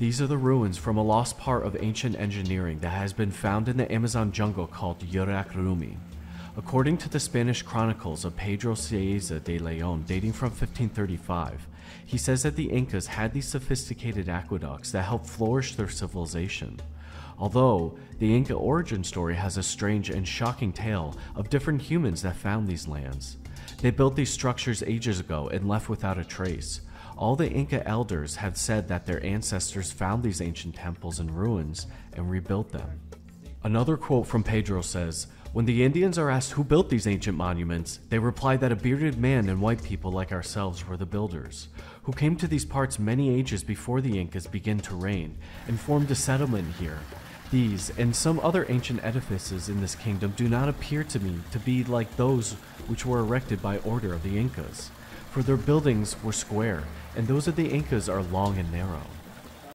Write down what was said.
These are the ruins from a lost part of ancient engineering that has been found in the Amazon jungle called Yurak Rumi. According to the Spanish chronicles of Pedro Cieza de Leon dating from 1535, he says that the Incas had these sophisticated aqueducts that helped flourish their civilization. Although, the Inca origin story has a strange and shocking tale of different humans that found these lands. They built these structures ages ago and left without a trace. All the Inca elders have said that their ancestors found these ancient temples and ruins and rebuilt them. Another quote from Pedro says, "When the Indians are asked who built these ancient monuments, they reply that a bearded man and white people like ourselves were the builders, who came to these parts many ages before the Incas began to reign and formed a settlement here. These and some other ancient edifices in this kingdom do not appear to me to be like those which were erected by order of the Incas, for their buildings were square, and those of the Incas are long and narrow.